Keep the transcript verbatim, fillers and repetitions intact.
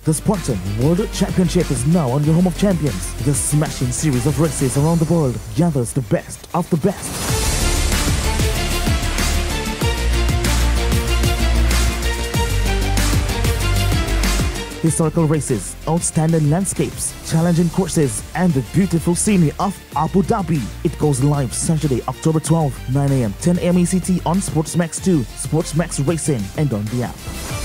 The Spartan World Championship is now on your home of champions. The smashing series of races around the world gathers the best of the best. Historical races, outstanding landscapes, challenging courses, and the beautiful scenery of Abu Dhabi. It goes live Saturday, October twelfth, nine A M, ten A M E C T on SportsMax two, SportsMax Racing, and on the app.